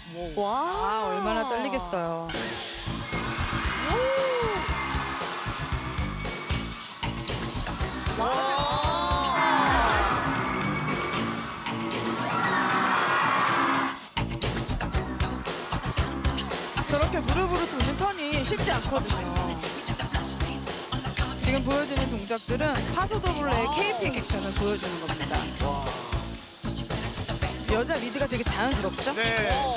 와. 아, 얼마나 떨리겠어요. 저렇게 무릎으로 도는 턴이 쉽지 않거든요. 지금 보여주는 동작들은 파소더블레의 케이핑 액션을 보여주는 겁니다. 여자 리드가 되게 자연스럽죠? 네.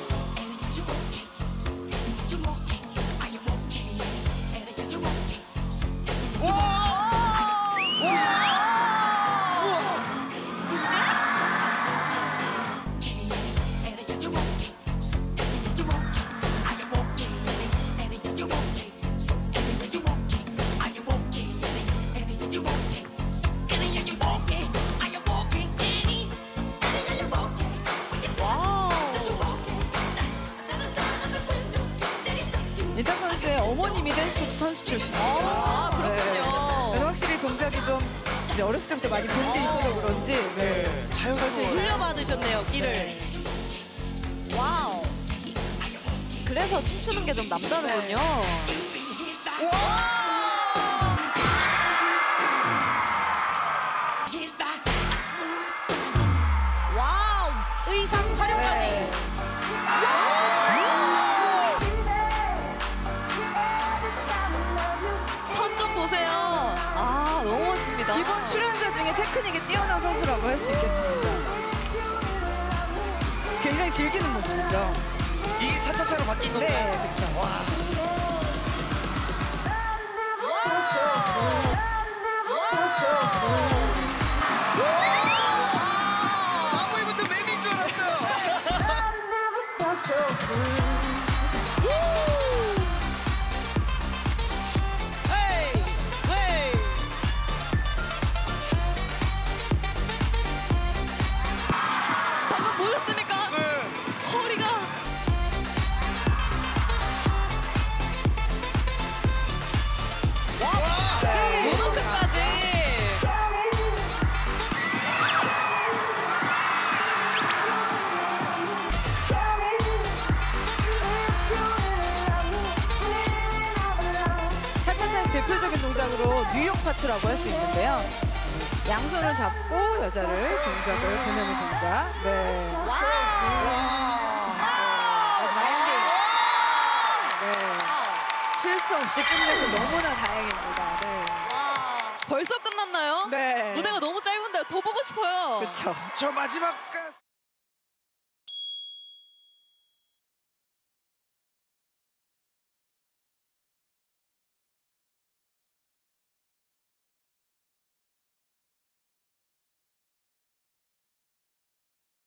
인탁 선수의 어머님이 댄스포츠 선수 출신입니다. 아, 그렇군요. 네. 확실히 동작이 좀 이제 어렸을 때부터 많이 본 게 있어서 그런지 네. 자연스러워요. 물려받으셨네요, 끼를. 네. 와우. 그래서 춤추는 게 좀 남다르군요. 와우. 의상 활용까지. 선 좀 보세요. 아, 너무 멋집니다. 기본 출연자 중에 테크닉이 뛰어난 선수라고 할 수 있겠습니다. 굉장히 즐기는 모습이죠. 이게 차차차로 바뀐 건가요? 네, 그렇죠. 와. 나무위부터 뱀인 줄 알았어요. 헤이, 헤이. 방금 보셨습니까? 네. 허리가. 모노크까지. 차차차의 대표적인 동작으로 뉴욕 파트라고 할 수 있는데요. 양손을 잡고 여자를 동작을 보내는 동작. 네. 마지막 엔딩. 네. 실수 없이 끝내서 너무나 다행입니다. 네. 와, 벌써 끝났나요? 네. 무대가 너무 짧은데 더 보고 싶어요. 그렇죠. 저 마지막